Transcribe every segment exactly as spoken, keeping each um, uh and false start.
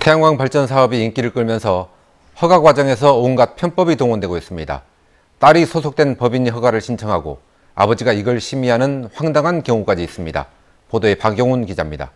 태양광 발전 사업이 인기를 끌면서 허가 과정에서 온갖 편법이 동원되고 있습니다. 딸이 소속된 법인이 허가를 신청하고 아버지가 이걸 심의하는 황당한 경우까지 있습니다. 보도에 박용훈 기자입니다.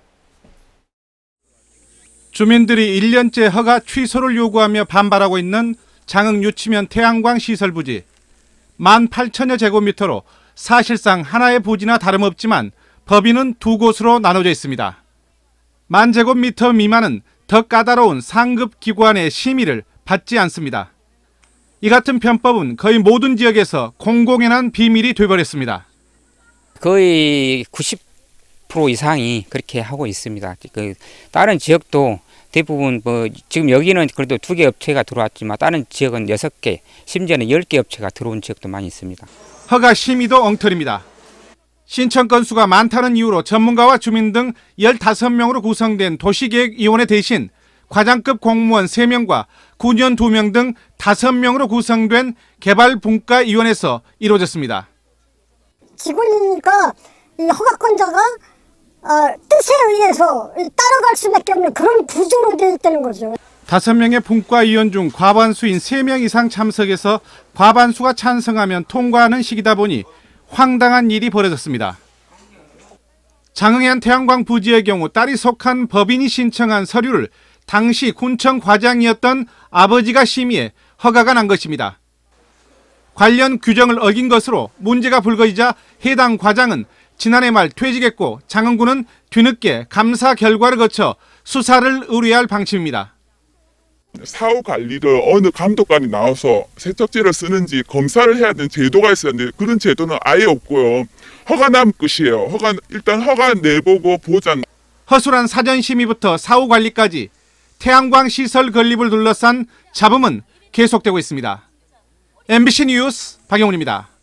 주민들이 일 년째 허가 취소를 요구하며 반발하고 있는 장흥 유치면 태양광 시설 부지. 만 팔천여 제곱미터로 사실상 하나의 부지나 다름없지만 법인은 두 곳으로 나눠져 있습니다. 만 제곱미터 미만은 더 까다로운 상급 기관의 심의를 받지 않습니다. 이 같은 편법은 거의 모든 지역에서 공공연한 비밀이 되어버렸습니다. 거의 구십 퍼센트 이상이 그렇게 하고 있습니다. 그 다른 지역도 대부분 뭐 지금 여기는 그래도 두 개 업체가 들어왔지만 다른 지역은 여섯 개, 심지어는 열 개 업체가 들어온 지역도 많이 있습니다. 허가 심의도 엉터리입니다. 신청 건수가 많다는 이유로 전문가와 주민 등 열다섯 명으로 구성된 도시계획위원회 대신 과장급 공무원 세 명과 군의원 두 명 등 다섯 명으로 구성된 개발분과위원회에서 이루어졌습니다. 직원이니까 이 허가권자가 어, 뜻에 의해서 따라갈 수밖에 없는 그런 구조로 되어 있다는 거죠. 다섯 명의 분과위원 중 과반수인 세 명 이상 참석해서 과반수가 찬성하면 통과하는 시기다 보니 황당한 일이 벌어졌습니다. 장흥의 한 태양광 부지의 경우 딸이 속한 법인이 신청한 서류를 당시 군청 과장이었던 아버지가 심의해 허가가 난 것입니다. 관련 규정을 어긴 것으로 문제가 불거지자 해당 과장은 지난해 말 퇴직했고 장흥군은 뒤늦게 감사 결과를 거쳐 수사를 의뢰할 방침입니다. 사후 관리를 어느 감독관이 나와서 세척제를 쓰는지 검사를 해야 되는 제도가 있었는데 그런 제도는 아예 없고요. 허가 나면 끝이에요. 허가 일단 허가 내보고 보장. 허술한 사전 심의부터 사후 관리까지 태양광 시설 건립을 둘러싼 잡음은 계속되고 있습니다. 엠비씨 뉴스 박용훈입니다.